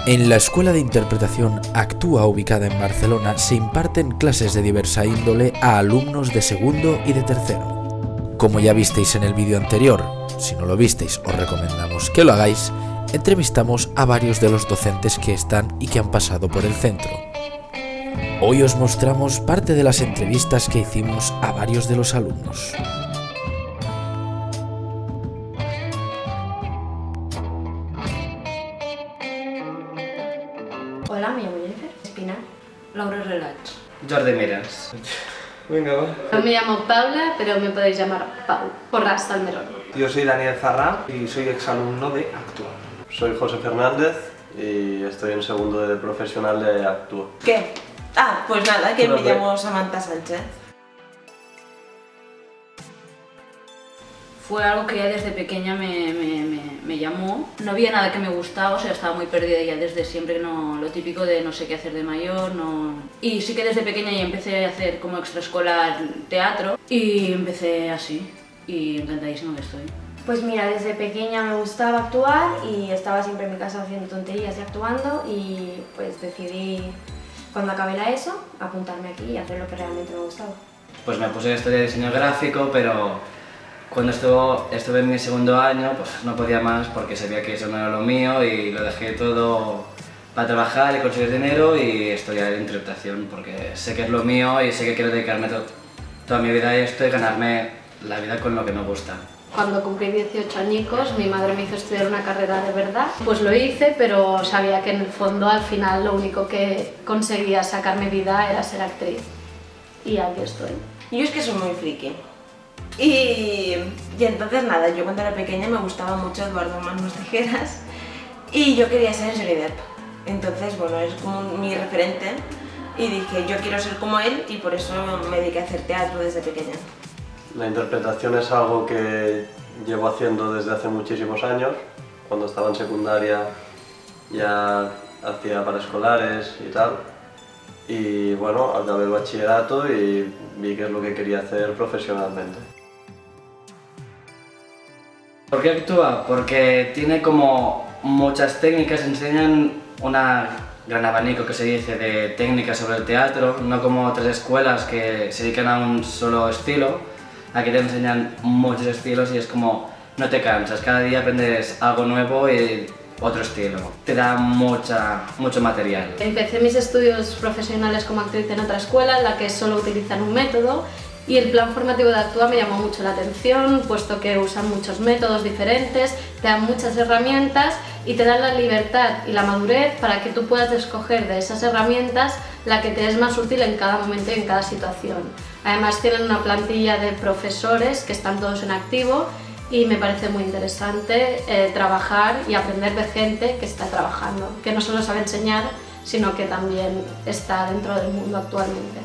En la Escuela de Interpretación Actúa, ubicada en Barcelona, se imparten clases de diversa índole a alumnos de segundo y de tercero. Como ya visteis en el vídeo anterior, si no lo visteis os recomendamos que lo hagáis, entrevistamos a varios de los docentes que están y que han pasado por el centro. Hoy os mostramos parte de las entrevistas que hicimos a varios de los alumnos. Hola, me llamo Jennifer Espina. Laura Relats. Jordi Miras. Venga, va. No me llamo Paula, pero me podéis llamar Pau, por Ras Salmerón. Yo soy Daniel Zarra y soy exalumno de Actúa. Soy José Fernández y estoy en segundo de profesional de Actúa. ¿Qué? Pues nada, que me llamo Samantha Sánchez. Fue algo que ya desde pequeña me llamó. No había nada que me gustaba, o sea, estaba muy perdida ya desde siempre, no, lo típico de no sé qué hacer de mayor, no... Y sí que desde pequeña ya empecé a hacer como extraescolar teatro y empecé así, y encantadísima que estoy. Pues mira, desde pequeña me gustaba actuar y estaba siempre en mi casa haciendo tonterías y actuando, y pues decidí, cuando acabé la ESO, apuntarme aquí y hacer lo que realmente me gustaba. Pues me puse a estudiar diseño gráfico, pero cuando estuve en mi segundo año pues no podía más porque sabía que eso no era lo mío y lo dejé todo para trabajar y conseguir dinero y estudiar interpretación porque sé que es lo mío y sé que quiero dedicarme toda mi vida a esto y ganarme la vida con lo que me gusta. Cuando cumplí 18 añicos, mi madre me hizo estudiar una carrera de verdad. Pues lo hice, pero sabía que en el fondo, al final, lo único que conseguía sacarme vida era ser actriz. Y aquí estoy. Yo es que soy muy friki. Y entonces nada, yo cuando era pequeña me gustaba mucho Eduardo Manos Tijeras y yo quería ser Johnny Depp. Entonces, bueno, es como mi referente y dije, yo quiero ser como él y por eso me dediqué a hacer teatro desde pequeña. La interpretación es algo que llevo haciendo desde hace muchísimos años. Cuando estaba en secundaria ya hacía paraescolares y tal. Y bueno, acabé el bachillerato y vi que es lo que quería hacer profesionalmente. ¿Por qué Actúa? Porque tiene como muchas técnicas, enseñan una gran abanico que se dice de técnicas sobre el teatro, no como otras escuelas que se dedican a un solo estilo. Aquí te enseñan muchos estilos y es como no te cansas, cada día aprendes algo nuevo y otro estilo. Te da mucho material. Empecé mis estudios profesionales como actriz en otra escuela en la que solo utilizan un método, y el plan formativo de Actúa me llamó mucho la atención, puesto que usan muchos métodos diferentes, te dan muchas herramientas y te dan la libertad y la madurez para que tú puedas escoger de esas herramientas la que te es más útil en cada momento y en cada situación. Además tienen una plantilla de profesores que están todos en activo y me parece muy interesante trabajar y aprender de gente que está trabajando, que no solo sabe enseñar, sino que también está dentro del mundo actualmente.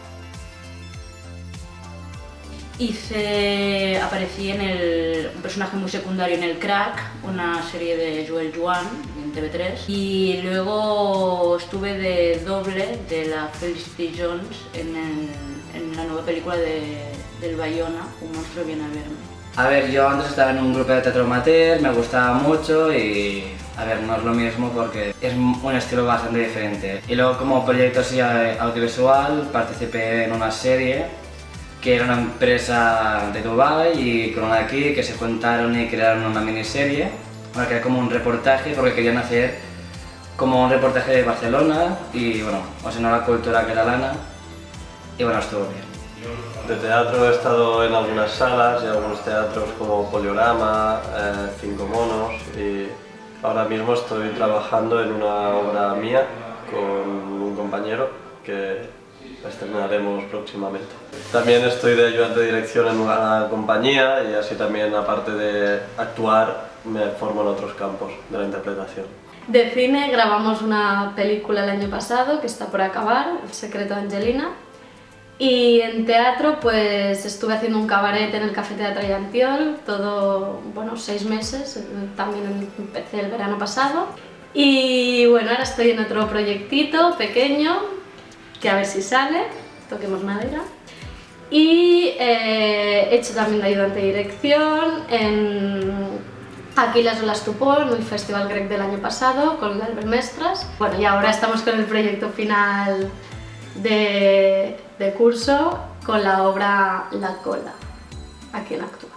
Aparecí en un personaje muy secundario en El Crack, una serie de Joel Joan en TV3, y luego estuve de doble de la Felicity Jones en la nueva película del Bayona, Un monstruo viene a verme. A ver, yo antes estaba en un grupo de teatro amateur, me gustaba mucho y a ver, no es lo mismo porque es un estilo bastante diferente. Y luego como proyecto así audiovisual participé en una serie que era una empresa de Dubái y con una de aquí que se juntaron y crearon una miniserie, bueno, que era como un reportaje porque querían hacer como un reportaje de Barcelona y bueno, o sea, no la cultura catalana y bueno, estuvo bien. De teatro he estado en algunas salas y algunos teatros como Poliorama, Cinco Monos y ahora mismo estoy trabajando en una obra mía con un compañero que estrenaremos próximamente. También estoy de ayudante de dirección en una compañía y así también, aparte de actuar, me formo en otros campos de la interpretación. De cine grabamos una película el año pasado que está por acabar, El secreto de Angelina. Y en teatro pues estuve haciendo un cabaret en el Café Teatre Llantiol, todo, bueno, 6 meses, también empecé el verano pasado. Y bueno, ahora estoy en otro proyectito pequeño, que a ver si sale, toquemos madera. Y he hecho también de ayudante de dirección en Aquí las Olas Tupó, en el Festival Grec del año pasado, con l'Albert Mestres. Bueno, y ahora estamos con el proyecto final de curso, con la obra La Cola, aquí en Actúa.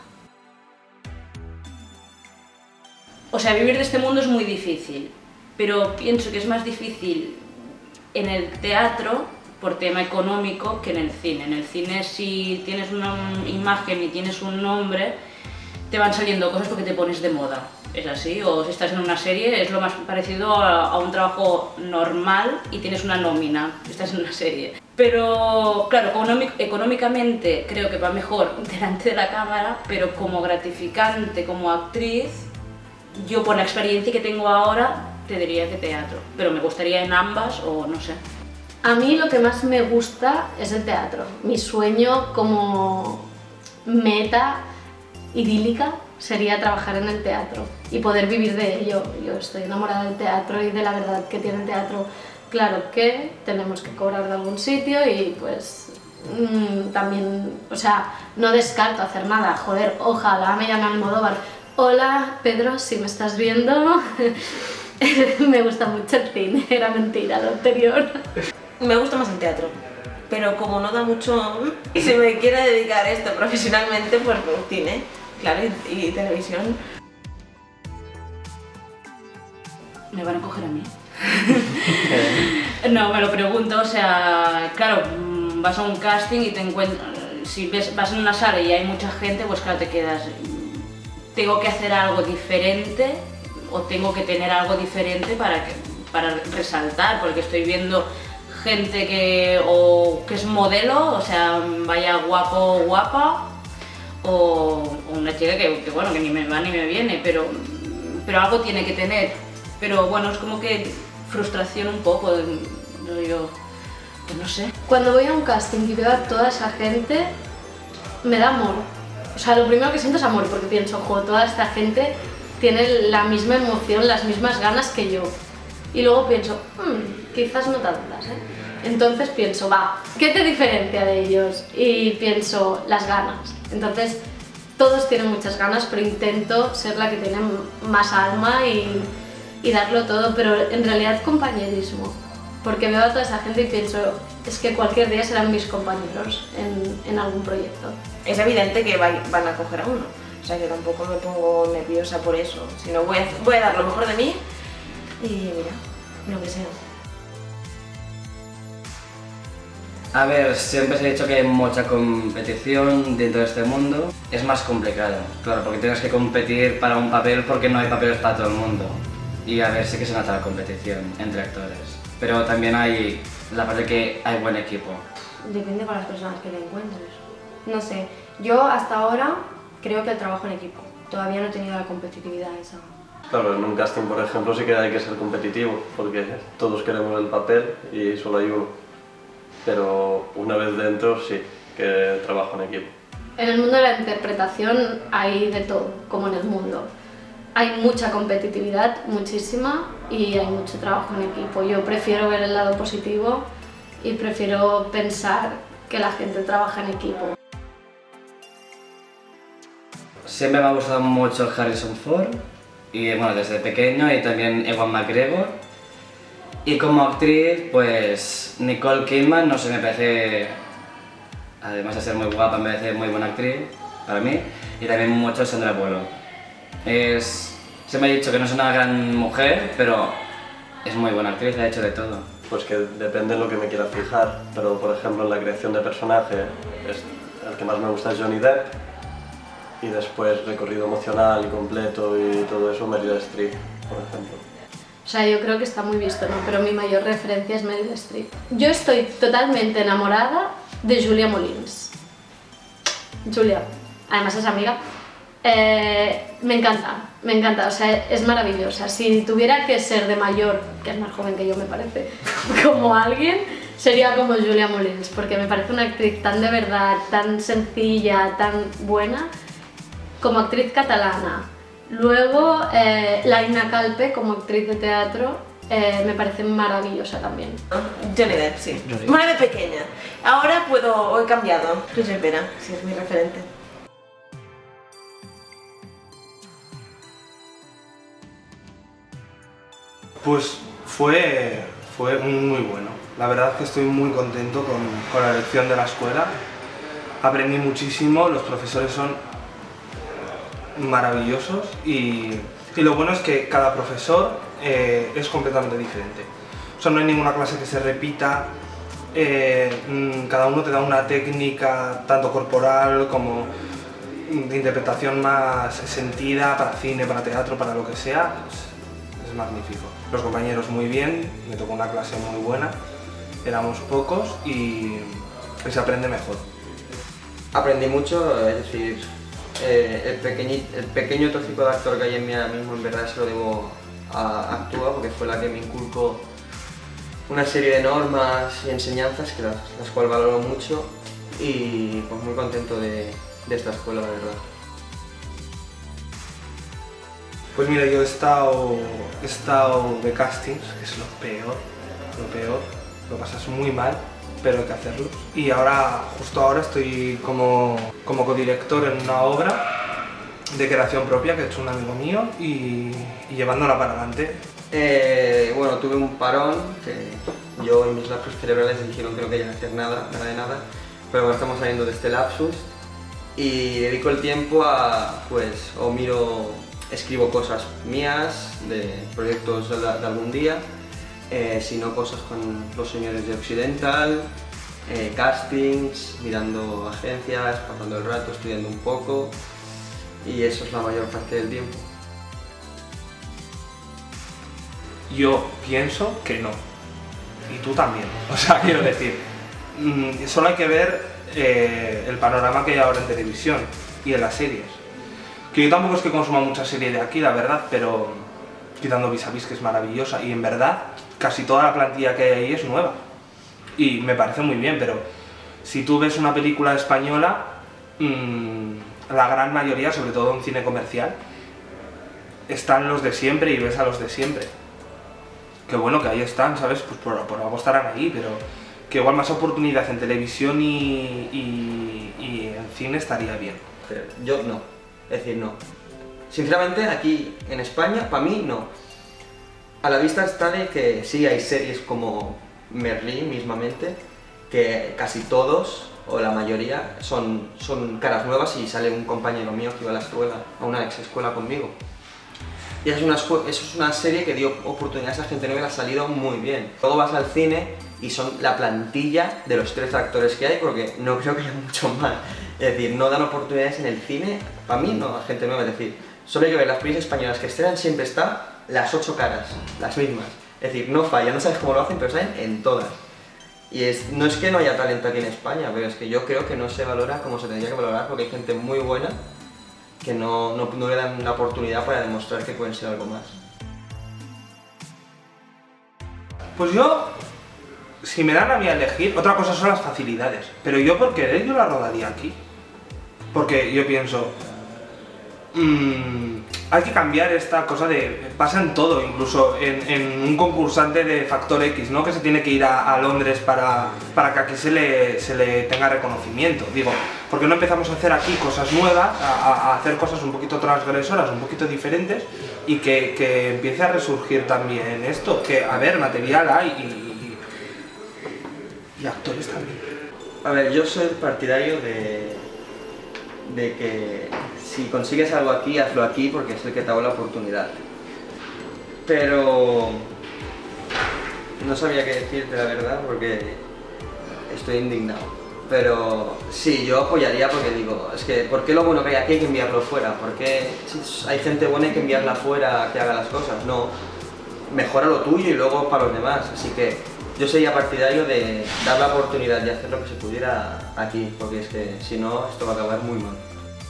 O sea, vivir de este mundo es muy difícil, pero pienso que es más difícil en el teatro por tema económico que en el cine. En el cine, si tienes una imagen y tienes un nombre, te van saliendo cosas porque te pones de moda. Es así, o si estás en una serie es lo más parecido a un trabajo normal y tienes una nómina, estás en una serie. Pero claro, económicamente creo que va mejor delante de la cámara, pero como gratificante, como actriz, yo por la experiencia que tengo ahora te diría que teatro, pero me gustaría en ambas o no sé. A mí lo que más me gusta es el teatro. Mi sueño como meta idílica sería trabajar en el teatro y poder vivir de ello. Yo estoy enamorada del teatro y de la verdad que tiene el teatro. Claro que tenemos que cobrar de algún sitio y pues también, o sea, no descarto hacer nada. Joder, ojalá me llame Almodóvar. Hola Pedro, si me estás viendo, me gusta mucho el cine, era mentira lo anterior. Me gusta más el teatro, pero como no da mucho y se me quiere dedicar a esto profesionalmente, pues cine, claro, y televisión. ¿Me van a coger a mí? No, me lo pregunto, o sea, claro, vas a un casting y te encuentras, si vas en una sala y hay mucha gente, pues claro, te quedas, tengo que hacer algo diferente o tengo que tener algo diferente para resaltar, porque estoy viendo gente que es modelo, o sea, vaya guapo o guapa, o una chica que bueno, que ni me va ni me viene, pero algo tiene que tener. Pero bueno, es como que frustración un poco, yo pues no sé. Cuando voy a un casting y veo a toda esa gente, me da amor. O sea, lo primero que siento es amor, porque pienso, jo, toda esta gente tiene la misma emoción, las mismas ganas que yo. Y luego pienso, quizás no tantas, ¿eh? Entonces pienso, va, ¿qué te diferencia de ellos? Y pienso, las ganas. Entonces, todos tienen muchas ganas, pero intento ser la que tiene más alma y darlo todo, pero en realidad compañerismo. Porque veo a toda esa gente y pienso, es que cualquier día serán mis compañeros en algún proyecto. Es evidente que van a coger a uno, o sea que tampoco me pongo nerviosa por eso, sino voy a dar lo mejor de mí y mira, lo que sea. A ver, siempre se ha dicho que hay mucha competición dentro de este mundo. Es más complicado, claro, porque tienes que competir para un papel porque no hay papeles para todo el mundo. Y a ver, sí que se nota la competición entre actores. Pero también hay la parte que hay buen equipo. Depende con las personas que te encuentres. No sé, yo hasta ahora creo que el trabajo en equipo. Todavía no he tenido la competitividad esa. Claro, en un casting, por ejemplo, sí que hay que ser competitivo, porque todos queremos el papel y solo hay uno. Pero una vez dentro, sí, que trabajo en equipo. En el mundo de la interpretación hay de todo, como en el mundo. Hay mucha competitividad, muchísima, y hay mucho trabajo en equipo. Yo prefiero ver el lado positivo y prefiero pensar que la gente trabaja en equipo. Siempre me ha gustado mucho Harrison Ford, y bueno, desde pequeño, y también Ewan McGregor. Y como actriz, pues Nicole Kidman, no sé, me parece, además de ser muy guapa, me parece muy buena actriz para mí, y también mucho Sandra Bullock. Se me ha dicho que no es una gran mujer, pero es muy buena actriz, ha hecho de todo. Pues que depende de lo que me quiera fijar, pero por ejemplo en la creación de personaje, el que más me gusta es Johnny Depp, y después recorrido emocional y completo y todo eso, Meryl Streep, por ejemplo. O sea, yo creo que está muy visto, ¿no? Pero mi mayor referencia es Meryl Streep. Yo estoy totalmente enamorada de Julia Molins. Julia, además es amiga. Me encanta, o sea, es maravillosa. Si tuviera que ser de mayor, que es más joven que yo me parece, como alguien, sería como Julia Molins, porque me parece una actriz tan de verdad, tan sencilla, tan buena, como actriz catalana. Luego, Laina Calpe, como actriz de teatro, me parece maravillosa también. Johnny Depp, sí. Bueno, de pequeña. Ahora he cambiado. Chris Rivera, sí, es mi referente. Pues fue muy bueno. La verdad es que estoy muy contento con la elección de la escuela. Aprendí muchísimo, los profesores son maravillosos y lo bueno es que cada profesor es completamente diferente. O sea, no hay ninguna clase que se repita, cada uno te da una técnica tanto corporal como de interpretación más sentida para cine, para teatro, para lo que sea. Es magnífico. Los compañeros muy bien, me tocó una clase muy buena, éramos pocos y se aprende mejor. Aprendí mucho, es decir, el pequeño trocico de actor que hay en mí ahora mismo en verdad se lo debo a Actúa, porque fue la que me inculcó una serie de normas y enseñanzas que las cuales valoro mucho y pues muy contento de esta escuela, la verdad. Pues mira, yo he estado de castings, que es lo peor, lo pasas muy mal, pero hay que hacerlo. Y justo ahora estoy como codirector en una obra de creación propia que ha hecho un amigo mío y llevándola para adelante. Bueno, tuve un parón, que yo y mis lapsus cerebrales dijeron que no querían hacer nada de nada, pero bueno, estamos saliendo de este lapsus y dedico el tiempo a, pues, escribo cosas mías, de proyectos de algún día, si no cosas con los señores de Occidental, castings, mirando agencias, pasando el rato, estudiando un poco y eso es la mayor parte del tiempo. Yo pienso que no, y tú también, o sea, quiero decir, solo hay que ver el panorama que hay ahora en televisión y en las series. Que yo tampoco es que consuma mucha serie de aquí, la verdad, pero quitando Vis a Vis, que es maravillosa, y en verdad casi toda la plantilla que hay ahí es nueva. Y me parece muy bien, pero si tú ves una película española, la gran mayoría, sobre todo en cine comercial, están los de siempre y ves a los de siempre. Que bueno, que ahí están, ¿sabes? Pues por algo estarán ahí, pero que igual más oportunidad en televisión y en cine estaría bien. Pero yo no, es decir, no. Sinceramente, aquí en España, para mí, no. A la vista está de que sí hay series como Merlí mismamente, que casi todos, o la mayoría, son caras nuevas y sale un compañero mío que iba a la escuela, a una ex escuela conmigo. Y eso es una serie que dio oportunidades a gente nueva y le ha salido muy bien. Luego vas al cine y son la plantilla de los 13 actores que hay, porque no creo que haya mucho más. Es decir, no dan oportunidades en el cine, para mí no, a gente nueva. Es decir, solo hay que ver las películas españolas que estrenan, siempre están las 8 caras, las mismas. Es decir, no falla, no sabes cómo lo hacen, pero salen en todas. Y no es que no haya talento aquí en España, pero es que yo creo que no se valora como se tendría que valorar, porque hay gente muy buena que no le dan la oportunidad para demostrar que pueden ser algo más. Pues yo, si me dan a mí a elegir, otra cosa son las facilidades, pero yo por querer yo la rodaría aquí. Porque yo pienso, hay que cambiar esta cosa de, pasa en todo, incluso en un concursante de Factor X, ¿no? Que se tiene que ir a Londres para que aquí se le tenga reconocimiento. Digo, ¿por qué no empezamos a hacer aquí cosas nuevas, a hacer cosas un poquito transgresoras, un poquito diferentes y que empiece a resurgir también esto? Que, a ver, material hay y actores también. A ver, yo soy partidario de que si consigues algo aquí, hazlo aquí porque es el que te da la oportunidad. Pero no sabía qué decirte la verdad porque estoy indignado. Pero sí, yo apoyaría porque digo, es que ¿por qué lo bueno que hay aquí hay que enviarlo fuera? ¿Por qué si hay gente buena hay que enviarla fuera a que haga las cosas? No, mejora lo tuyo y luego para los demás. Así que yo sería partidario de dar la oportunidad de hacer lo que se pudiera aquí, porque es que si no esto va a acabar muy mal.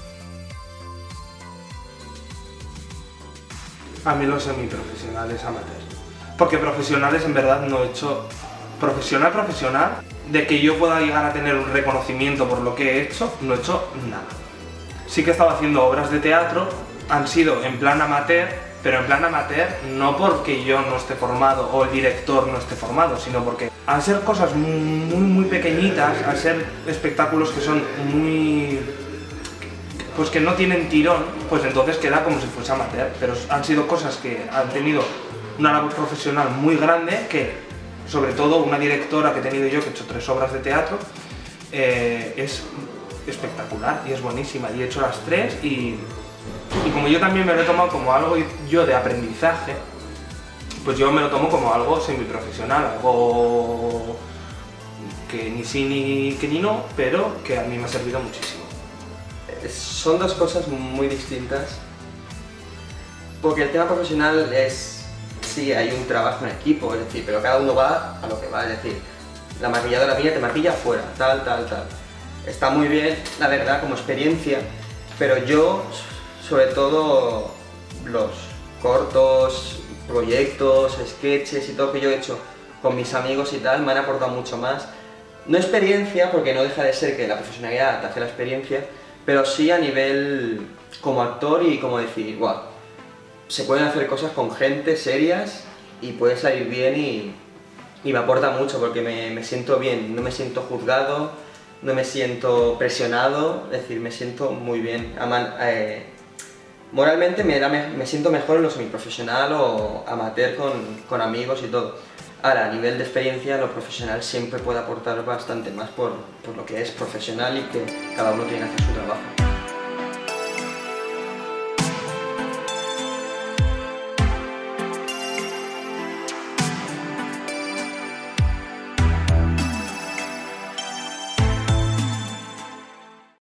A mí los semiprofesionales amateurs. Porque profesionales en verdad no he hecho... Profesional, de que yo pueda llegar a tener un reconocimiento por lo que he hecho, no he hecho nada. Sí que he estado haciendo obras de teatro, han sido en plan amateur, pero en plan amateur no porque yo no esté formado o el director no esté formado, sino porque al ser cosas muy pequeñitas, al ser espectáculos que son muy... pues que no tienen tirón, pues entonces queda como si fuese amateur, pero han sido cosas que han tenido una labor profesional muy grande que, sobre todo, una directora que he tenido yo, que he hecho 3 obras de teatro, es espectacular y es buenísima, y he hecho las 3 y como yo también me lo he tomado como algo yo de aprendizaje, pues yo me lo tomo como algo semiprofesional, algo que ni sí ni que ni no, pero que a mí me ha servido muchísimo. Son dos cosas muy distintas, porque el tema profesional es, sí, hay un trabajo en equipo, es decir, pero cada uno va a lo que va, es decir, la maquilladora mía te maquilla afuera, tal. Está muy bien, la verdad, como experiencia, pero yo, sobre todo, los cortos, proyectos, sketches y todo lo que yo he hecho con mis amigos y tal, me han aportado mucho más. No experiencia, porque no deja de ser que la profesionalidad te hace la experiencia, pero sí a nivel como actor y como decir, guau, se pueden hacer cosas con gente serias y puede salir bien y me aporta mucho porque me siento bien, no me siento juzgado, no me siento presionado, es decir, me siento muy bien. Moralmente me siento mejor en lo semiprofesional o amateur con amigos y todo. Ahora, a nivel de experiencia, lo profesional siempre puede aportar bastante más por lo que es profesional y que cada uno tiene que hacer su trabajo.